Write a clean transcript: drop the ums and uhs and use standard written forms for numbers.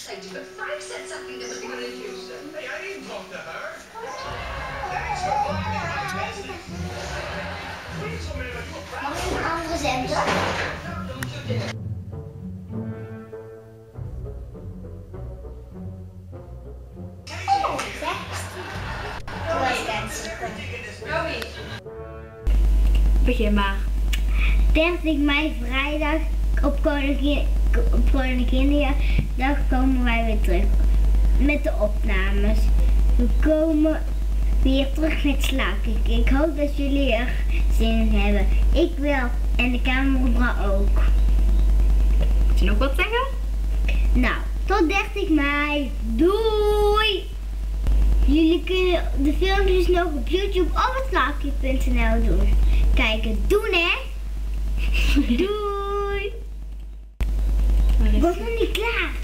But 5 said something that was really abusive. Hey, I didn't talk to her. Thanks for finding my business. Please tell me about you a proud Mag ik een andere zender? No, don't you dare. Oh, tekst. Romy. Begin maar. 30 mei vrijdag op Koninginnedag komen wij weer terug met de opnames. We komen weer terug met Slaapkick. Ik hoop dat jullie er zin in hebben. Ik wel en de camera ook. Moet je nog wat zeggen? Nou, tot 30 mei. Doei! Jullie kunnen de filmpjes nog op YouTube of op slaapkick.nl doen. Kijken, doen hè! Doei! Ik was nog niet klaar.